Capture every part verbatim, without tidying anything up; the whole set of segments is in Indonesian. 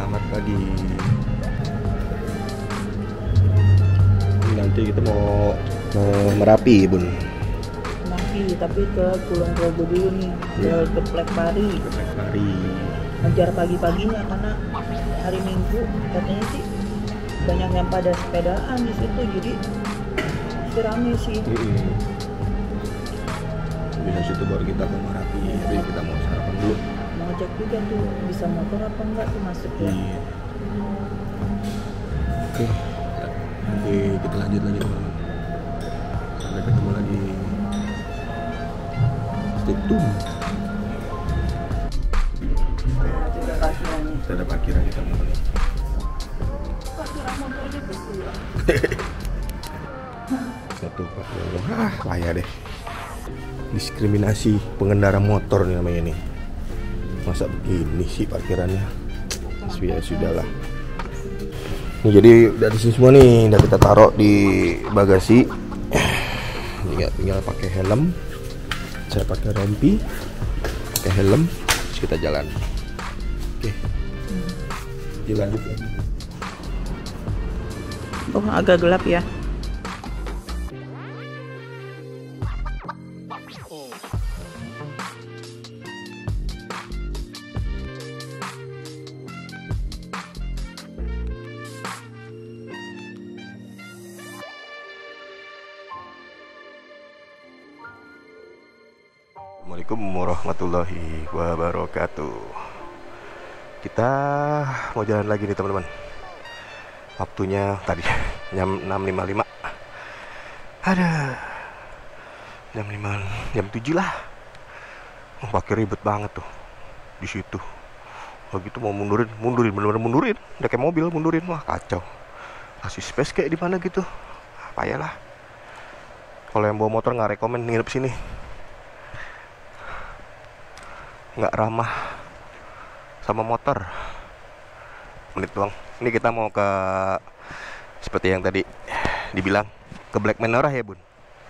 Selamat pagi. Nanti kita mau mau Merapi, Bun. Merapi, tapi ke Kulon Progo dulu nih, Ya. ke Geplek Pari. Geplek Pari. Ngejar pagi-paginya karena hari Minggu katanya sih banyak yang pada sepedaan di situ, jadi sih rame sih. Mm-mm. Bisa situ baru kita ke Merapi. Tapi kita mau sarapan dulu. Mau cek juga tuh bisa motor apa enggak tuh masuk ya. Iya. Oke. Nanti kita lanjut lagi teman-teman. Sampai ketemu lagi. Stay tune. Ada parkirannya. Kita ada parkiran kita teman-teman. Parkiran motornya berdua. Satu parkiran. Ah, payah deh. Diskriminasi pengendara motor nih namanya nih. Masa begini sih parkirannya? Ya sudahlah. Nih jadi udah di sini semua nih, udah kita taruh di bagasi. Tinggal, tinggal pakai helm. Saya pakai rompi, pakai helm, terus kita jalan. Oke. Jalan lanjut lagi. Oh, agak gelap ya. Assalamualaikum warahmatullahi wabarakatuh. Kita mau jalan lagi nih teman-teman. Waktunya tadi jam enam lima puluh lima. Ada jam lima, jam tujuh lah. Oh, pakai ribet banget tuh di situ. Kalau gitu mau mundurin, mundurin, bener-bener mundurin. Udah kayak mobil mundurin, wah kacau. Kasih space kayak di mana gitu. Payah lah. Kalau yang bawa motor nggak rekomen nginep sini. Nggak ramah sama motor. Menit doang. Ini kita mau ke seperti yang tadi dibilang ke Black Menorah ya Bun.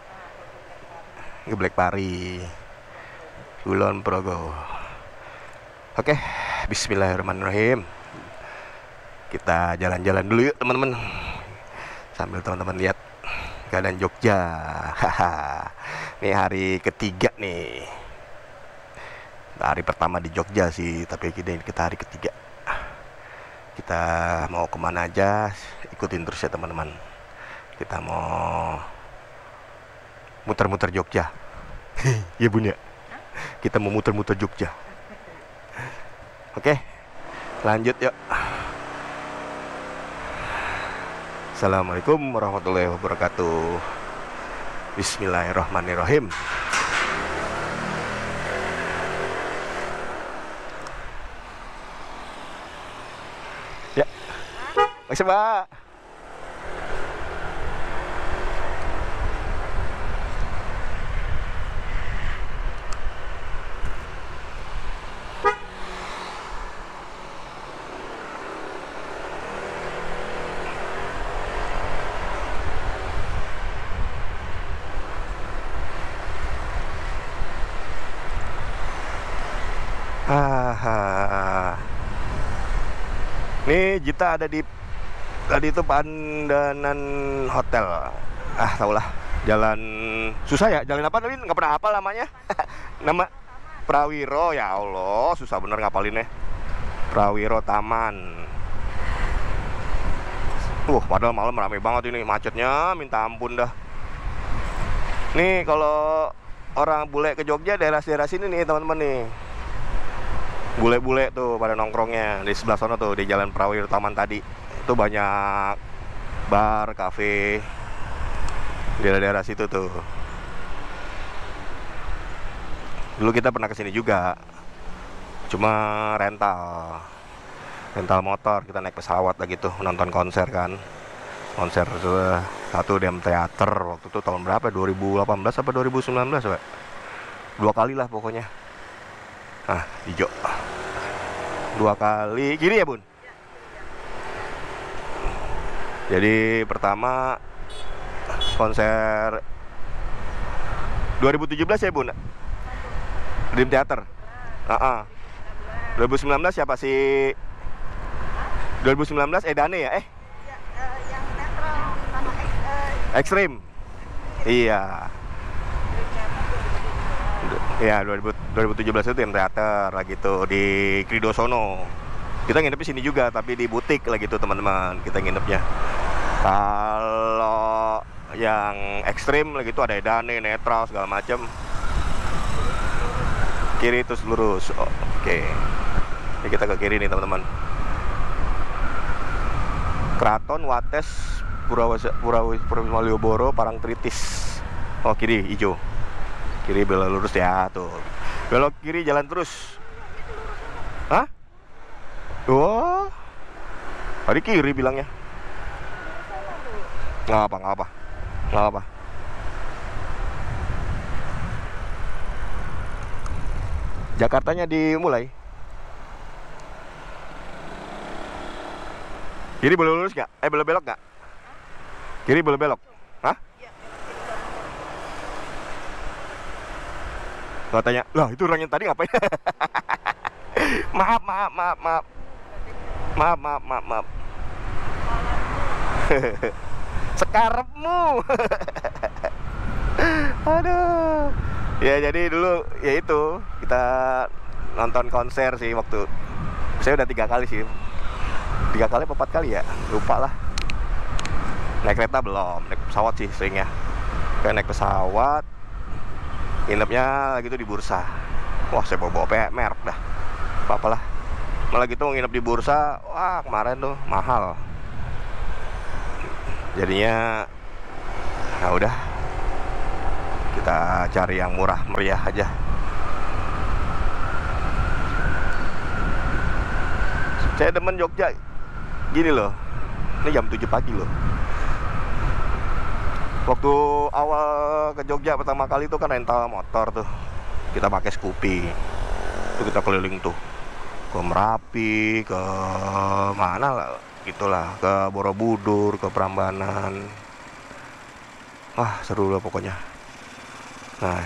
Ke Black Pari, Kulon Progo. Oke, bismillahirrahmanirrahim. Kita jalan-jalan dulu yuk teman-teman. Sambil teman-teman lihat keadaan Jogja. Haha. Ini hari ketiga nih. Hari pertama di Jogja sih, tapi kita hari ketiga. Kita mau kemana aja, ikutin terus ya teman-teman. Kita mau muter-muter Jogja. Iya Bun ya? Kita mau muter-muter Jogja. Oke, lanjut yuk. Assalamualaikum warahmatullahi wabarakatuh. Bismillahirrahmanirrahim. Makasih, Mbak. Ah, nih Jita ada di tadi itu Pandanan Hotel. Ah, tahulah. Jalan susah ya, jalan apa tadi? Nggak pernah hafal namanya. Nama Prawiro, ya Allah, susah bener ngapalinnya. Prawiro Taman. Uh, padahal malam ramai banget ini, macetnya minta ampun dah. Nih kalau orang bule ke Jogja daerah-daerah sini nih teman-teman nih. Bule-bule tuh pada nongkrongnya di sebelah sana tuh di Jalan Prawiro Taman tadi. Itu banyak bar, kafe di daerah-daerah situ tuh. Dulu kita pernah kesini juga, cuma rental rental motor. Kita naik pesawat lagi tuh nonton konser kan, konser satu D M Theater waktu itu tahun berapa, dua ribu delapan belas apa dua ribu sembilan belas Pak? Dua kali lah pokoknya. Ah, hijau dua kali gini ya Bun. Jadi pertama konser dua ribu tujuh belas ya Bun, Dream Theater. uh -uh. dua ribu sembilan belas siapa sih? dua ribu sembilan belas Edane ya? Eh? Ya, eh, yang netral sama X, eh, Ekstrim. Iya. Iya, dua ribu tujuh belas itu M Theater lah gitu di Kridosono. Kita nginep di sini juga tapi di butik lah gitu teman-teman. Kita nginepnya. Kalau yang ekstrim lah gitu ada Edane, netral segala macam. Kiri terus lurus. Oh, oke. Okay. Ini kita ke kiri nih teman-teman. Keraton Wates Pura Malioboro Parangtritis. Oh kiri hijau. Kiri belok lurus ya tuh. Belok kiri jalan terus. Hah? Wah. Tadi kiri bilangnya. Nggak apa, nggak apa. Nggak apa. Jakartanya dimulai. Kiri boleh lurus nggak? Eh boleh belok nggak? Kiri boleh belok? Hah? Gak tanya, lah itu orangnya tadi ngapain? Maaf, maaf, maaf, maaf. Maaf, maaf, maaf, maaf. Sekarepmu. Aduh. Ya jadi dulu ya itu kita nonton konser sih waktu. Saya udah tiga kali sih. Tiga kali apa empat kali ya? Lupa lah. Naik kereta belum, naik pesawat sih seringnya. Kayak naik pesawat. Nginepnya gitu di bursa. Wah saya bawa-bawa merek dah. Apa-apalah. Malah gitu nginep di bursa. Wah kemarin tuh mahal. Jadinya ya udah kita cari yang murah meriah aja. Saya demen Jogja gini loh. Ini jam tujuh pagi loh. Waktu awal ke Jogja pertama kali itu kan rental motor tuh. Kita pakai Scoopy. Itu kita keliling tuh. Ke Merapi, ke mana lah gitulah, ke Borobudur, ke Prambanan. Wah, seru lah pokoknya. Nah,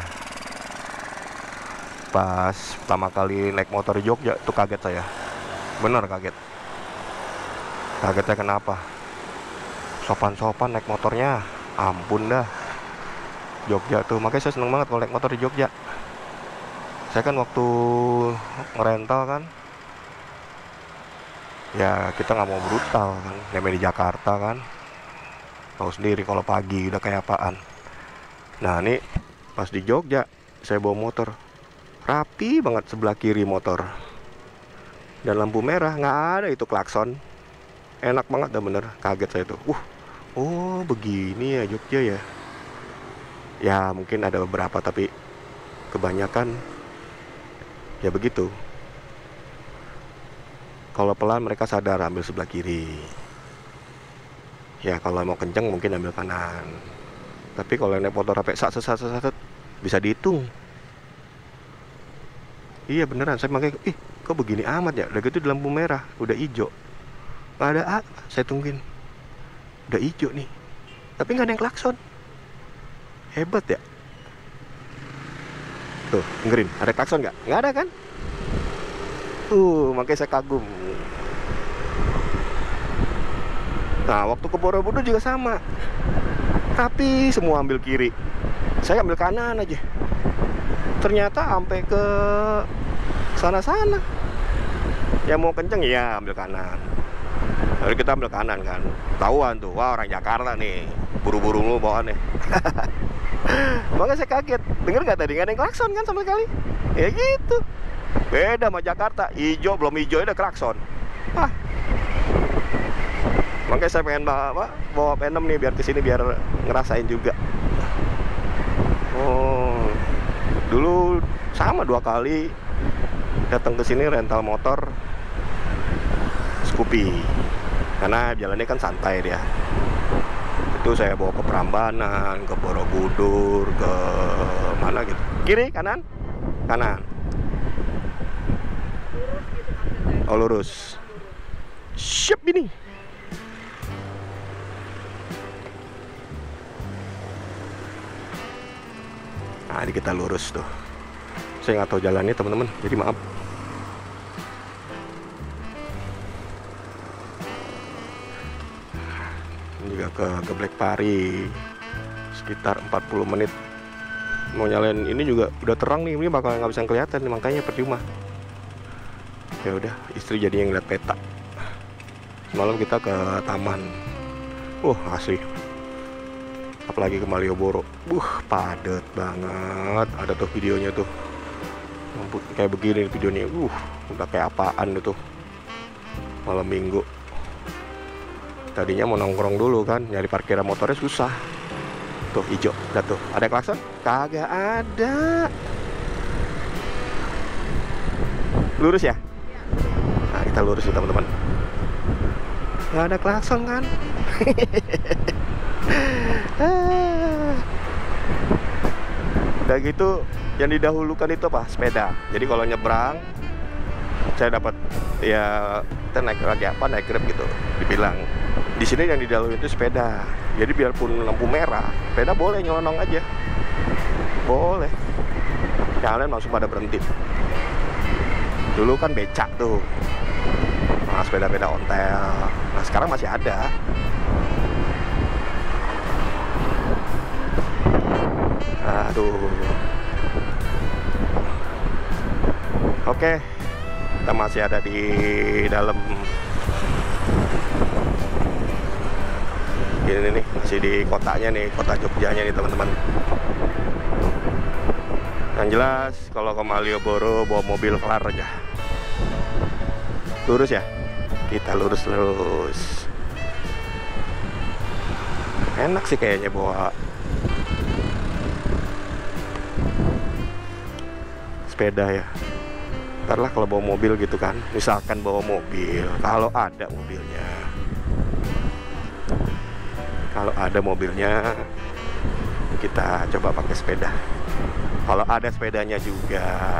pas pertama kali naik motor di Jogja tuh kaget saya. Bener kaget. Kagetnya kenapa? Sopan-sopan naik motornya. Ampun dah. Jogja tuh, makanya saya seneng banget kalau naik motor di Jogja. Saya kan waktu ngerental kan, ya kita nggak mau brutal kan, namanya di Jakarta kan, tahu sendiri kalau pagi udah kayak apaan. Nah ini pas di Jogja saya bawa motor, rapi banget sebelah kiri motor, dan lampu merah nggak ada itu klakson, enak banget dah bener, kaget saya tuh. Uh, oh begini ya Jogja ya. Ya mungkin ada beberapa tapi kebanyakan ya begitu. Kalau pelan mereka sadar ambil sebelah kiri. Ya kalau mau kenceng mungkin ambil kanan. Tapi kalau naik motor sampai sat sat sat sat bisa dihitung. Iya beneran, saya makanya ih kok begini amat ya. Udah gitu di lampu merah, udah hijau. Nggak ada A, saya tungguin. Udah hijau nih. Tapi nggak ada yang klakson. Hebat ya. Tuh, dengerin, ada klakson nggak? Nggak ada kan? Uh, makanya saya kagum. Nah, waktu ke Borobudur juga sama. Tapi semua ambil kiri. Saya ambil kanan aja. Ternyata sampai ke sana-sana. Yang mau kenceng ya ambil kanan. Lalu kita ambil kanan kan. Tahuan tuh, wah orang Jakarta nih. Buru-buru lu bawaannya. Makanya saya kaget. Dengar nggak tadi nggak ada yang klakson kan sama sekali? Ya gitu. Beda sama Jakarta. Hijau belum hijau udah klakson. Wah. Makanya saya pengen bawa bawa Venom nih biar kesini biar ngerasain juga. Oh. Dulu sama dua kali datang ke sini rental motor Scoopy. Karena jalannya kan santai dia. Itu saya bawa ke Prambanan, ke Borobudur, ke mana gitu. Kiri, kanan? Kanan. Oh lurus. Siap ini. Nah ini kita lurus tuh. Saya nggak tahu jalannya teman-teman, jadi maaf. juga ke Geblek Pari sekitar empat puluh menit. Mau nyalain ini juga udah terang nih, ini bakal nggak bisa kelihatan nih, makanya percuma. Ya udah, istri jadi yang lihat peta. Semalam kita ke taman, wah asli, apalagi ke Malioboro, buh padet banget. Ada tuh videonya tuh, kayak begini videonya, uh udah kayak apaan itu malam minggu. Tadinya mau nongkrong dulu kan, nyari parkiran motornya susah. Tuh hijau, udah tuh, ada klakson? Kagak ada. Lurus ya? Nah kita lurus nih teman-teman. Gak ada klakson kan? Udah gitu, yang didahulukan itu apa? Sepeda. Jadi kalau nyebrang, saya dapat ya kita naik lagi apa naik Grab gitu, dibilang di sini yang didahului itu sepeda. Jadi biarpun lampu merah, sepeda boleh nyelonong aja, boleh. Yang lain langsung pada berhenti. Dulu kan becak tuh, nah, sepeda-sepeda ontel. Nah sekarang masih ada. Aduh. Oke, kita masih ada di dalam. Ini nih, masih di kotanya nih, kota Jogjanya nih teman-teman. Yang jelas kalau ke Malioboro bawa mobil kelar aja. Lurus ya? Kita lurus terus. Enak sih kayaknya bawa sepeda ya. Ntar lah kalau bawa mobil gitu kan, misalkan bawa mobil, kalau ada mobilnya, kalau ada mobilnya kita coba pakai sepeda. Kalau ada sepedanya juga.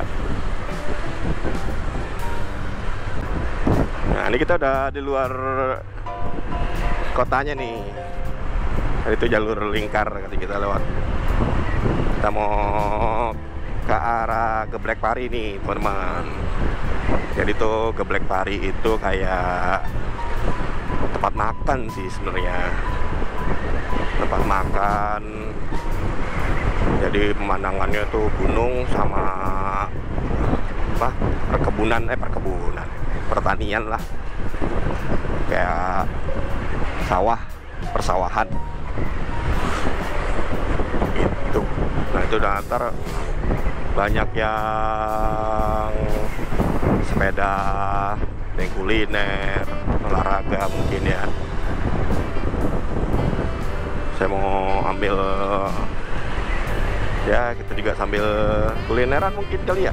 Nah ini kita udah di luar kotanya nih. Tadi itu jalur lingkar tadi kita lewat. Kita mau ke arah Geblek Pari nih teman-teman. Jadi tuh Geblek Pari itu kayak tempat makan sih sebenarnya, tempat makan. Jadi pemandangannya tuh gunung sama apa perkebunan eh perkebunan pertanian lah, kayak sawah, persawahan itu. Nah itu udah antar banyak yang sepeda, yang kuliner, olahraga mungkin ya. Saya mau ambil ya, kita juga sambil kulineran mungkin kali ya.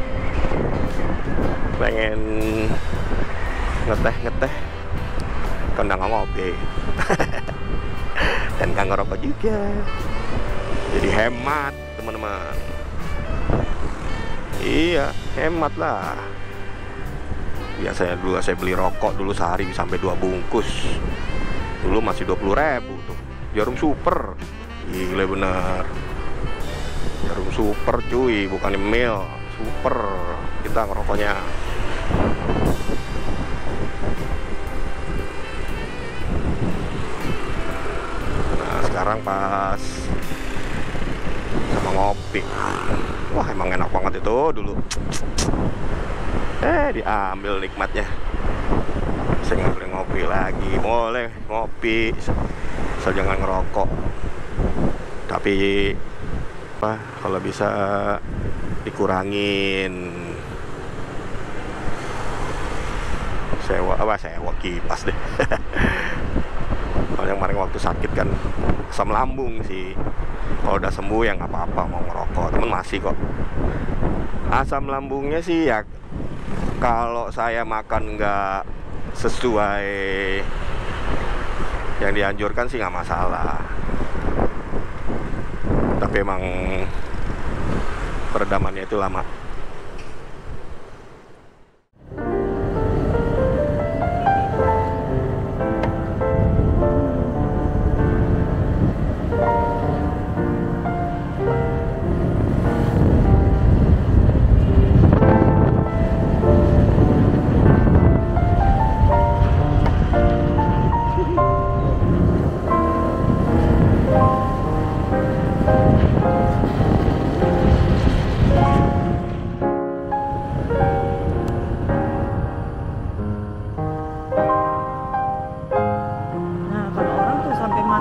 Pengen ngeteh-ngeteh, kan nggak ngopi dan nggak ngerokok juga, jadi hemat teman-teman. Iya, hemat lah. Biasanya dulu saya beli rokok dulu sehari sampai dua bungkus. Dulu masih dua puluh ribu tuh. Jarum super. Gila bener. Jarum super cuy, bukan mil. Super. Kita ngerokoknya. Nah, sekarang pas sama ngopi. Wah, emang enak banget itu dulu. Eh, diambil nikmatnya. Saya nggak boleh ngopi lagi. Boleh ngopi, asal jangan ngerokok. Tapi apa? Kalau bisa dikurangin. Sewa, apa sewa kipas deh. Kalau yang kemarin waktu sakit kan asam lambung sih. Kalau udah sembuh ya nggak apa-apa mau ngerokok, temen masih kok. Asam lambungnya sih ya kalau saya makan nggak sesuai yang dianjurkan sih nggak masalah. Tapi emang peredamannya itu lama.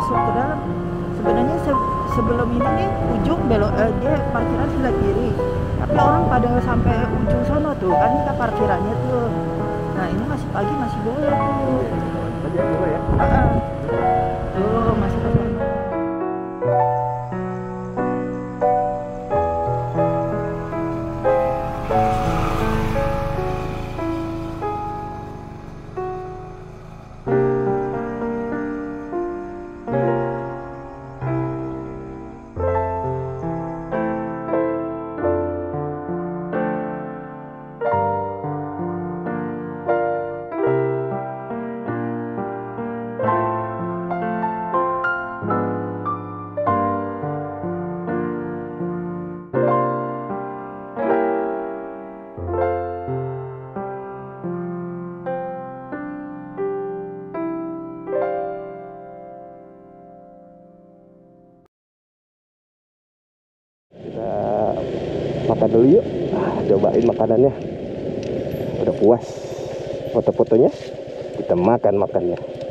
masuk ke dalam. Sebenarnya se sebelum ini nih ujung belok eh, dia parkiran sebelah kiri, tapi orang pada sampai ujung sana tuh kan kita parkirannya tuh. Nah ini masih pagi masih boleh tuh. Tadi boleh ya. Ah, tuh masih ke sana. Makan dulu yuk, ah, cobain makanannya. Udah puas foto-fotonya, kita makan makannya.